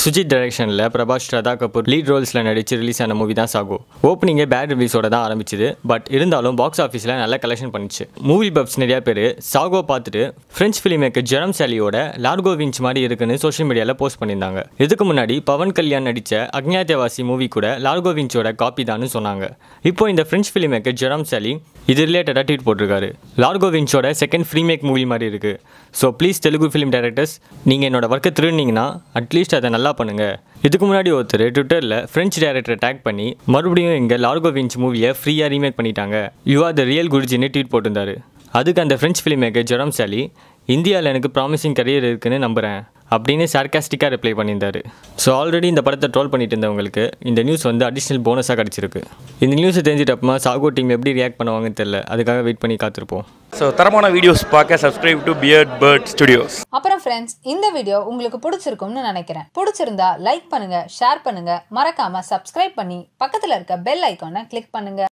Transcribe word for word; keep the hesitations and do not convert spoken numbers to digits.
சுஜித் டைரக்ஷனில் பிரபாஸ் ஸ்ரதா கபூர் லீட் ரோல்ஸில் நடித்து ரிலீஸ் ஆன மூவி தான் சாகோ. ஓப்பனிங்கே பேட் ரிவ்யூஸோட தான் ஆரம்பிச்சுது. பட் இருந்தாலும் பாக்ஸ் ஆஃபீஸில் நல்லா கலெக்ஷன் பண்ணிச்சு. மூவி பப்ஸ் நிறையா பேர் சாகோ பார்த்துட்டு ஃப்ரெஞ்ச் ஃபிலிம் மேக்கர் ஜெரம் சாலியோட லார்கோ விஞ்ச் மாதிரி இருக்குன்னு சோஷியல் மீடியாவில் போஸ்ட் பண்ணியிருந்தாங்க. இதுக்கு முன்னாடி பவன் கல்யாண் நடித்த அக்ஞாத்தியவாசி மூவி கூட லார்கோ விஞ்சோட காப்பி தான் சொன்னாங்க. இப்போ இந்த French film maker Jerome Salle இது ரிலேட்டடாக ட்வீட் போட்டிருக்காரு. லார்கோ விஞ்சோட செகண்ட் ஃப்ரீ மேக் மூவி மாதிரி இருக்குது. So please Telugu film directors, நீங்கள் என்னோட ஒர்க்கை திருடினீங்கன்னா அட்லீஸ்ட் அதை நல்லா பண்ணுங்கள். இதுக்கு முன்னாடி ஒருத்தர் ட்விட்டரில் ஃப்ரெஞ்ச் டைரக்டரை டேக் பண்ணி மறுபடியும் இங்கே லார்கோ விஞ்ச் மூவியை ஃப்ரீயாக ரீமேக் பண்ணிட்டாங்க, யூ ஆர் த ரியல் குருஜின்னு ட்வீட் போட்டிருந்தாரு. அதுக்கு அந்த French film maker Jerome Salle, இந்தியாவில் எனக்கு ப்ராமிசிங் கரியர் இருக்குன்னு நம்புகிறேன் அப்படின்னு சார்காஸ்டிக்காக ரிப்ளை பண்ணியிருந்தாரு. ஸோ ஆல்ரெடி இந்த படத்தை ட்ரோல் பண்ணிட்டு இருந்தவங்களுக்கு இந்த நியூஸ் வந்து அடிஷ்னல் போனஸாக கிடச்சிருக்கு. இந்த நியூஸை தெரிஞ்சிட்டப்பமா சாகோ டீம் எப்படி ரியாக்ட் பண்ணுவாங்கன்னு தெரியல. அதுக்காக வெயிட் பண்ணி காத்திருப்போம். ஸோ தரமான வீடியோஸ் பார்க்க subscribe to Beard Bird studios. அப்புறம் ஃப்ரெண்ட்ஸ், இந்த வீடியோ உங்களுக்கு பிடிச்சிருக்கும்னு நினைக்கிறேன். பிடிச்சிருந்தா லைக் பண்ணுங்க, ஷேர் பண்ணுங்க, மறக்காம சப்ஸ்கிரைப் பண்ணி பக்கத்தில் இருக்க பெல் ஐக்கானை கிளிக் பண்ணுங்க.